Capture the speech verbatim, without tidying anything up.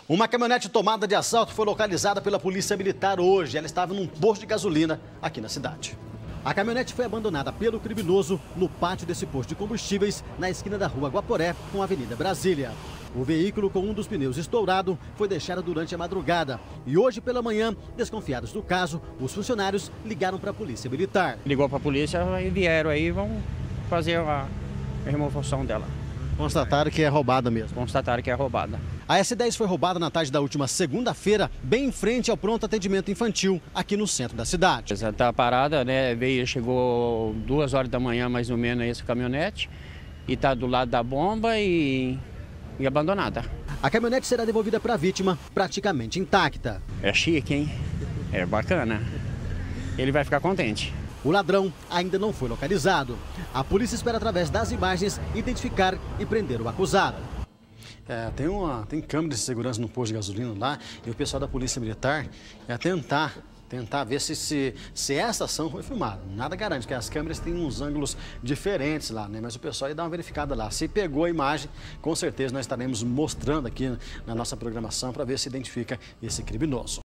Uma caminhonete tomada de assalto foi localizada pela Polícia Militar hoje. Ela estava num posto de gasolina aqui na cidade. A caminhonete foi abandonada pelo criminoso no pátio desse posto de combustíveis, na esquina da rua Guaporé com a Avenida Brasília. O veículo, com um dos pneus estourado, foi deixado durante a madrugada. E hoje pela manhã, desconfiados do caso, os funcionários ligaram para a Polícia Militar. Ligou para a polícia e vieram aí e vão fazer a remoção dela. Constataram que é roubada mesmo. Constataram que é roubada. A S dez foi roubada na tarde da última segunda-feira, bem em frente ao pronto atendimento infantil, aqui no centro da cidade. Essa tá parada, né? Veio, chegou duas horas da manhã, mais ou menos, essa caminhonete. E tá do lado da bomba e, e abandonada. A caminhonete será devolvida para a vítima, praticamente intacta. É chique, hein? É bacana. Ele vai ficar contente. O ladrão ainda não foi localizado. A polícia espera, através das imagens, identificar e prender o acusado. É, tem, uma, tem câmera de segurança no posto de gasolina lá, e o pessoal da Polícia Militar é tentar, tentar ver se, se, se essa ação foi filmada. Nada garante, porque as câmeras têm uns ângulos diferentes lá, né? Mas o pessoal ia dar uma verificada lá. Se pegou a imagem, com certeza nós estaremos mostrando aqui na nossa programação para ver se identifica esse criminoso.